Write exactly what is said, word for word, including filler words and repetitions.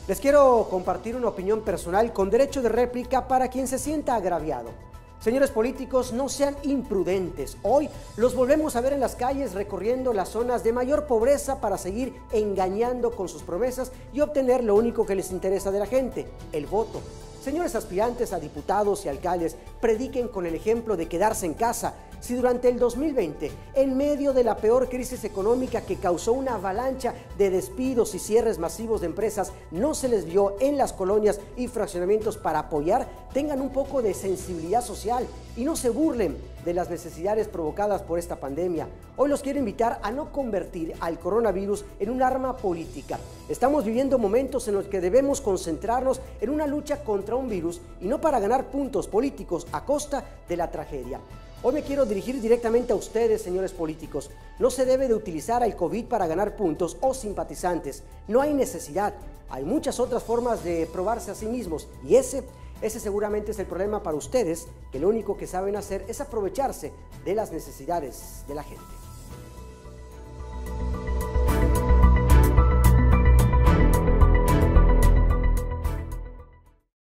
Les quiero compartir una opinión personal con derecho de réplica para quien se sienta agraviado. Señores políticos, no sean imprudentes. Hoy los volvemos a ver en las calles recorriendo las zonas de mayor pobreza para seguir engañando con sus promesas y obtener lo único que les interesa de la gente, el voto. Señores aspirantes a diputados y alcaldes, prediquen con el ejemplo de quedarse en casa. Si durante el dos mil veinte, en medio de la peor crisis económica que causó una avalancha de despidos y cierres masivos de empresas, no se les vio en las colonias y fraccionamientos para apoyar, tengan un poco de sensibilidad social y no se burlen de las necesidades provocadas por esta pandemia. Hoy los quiero invitar a no convertir al coronavirus en un arma política. Estamos viviendo momentos en los que debemos concentrarnos en una lucha contra un virus y no para ganar puntos políticos a costa de la tragedia. Hoy me quiero dirigir directamente a ustedes, señores políticos. No se debe de utilizar al COVID para ganar puntos o simpatizantes. No hay necesidad. Hay muchas otras formas de probarse a sí mismos y ese, ese seguramente es el problema para ustedes, que lo único que saben hacer es aprovecharse de las necesidades de la gente.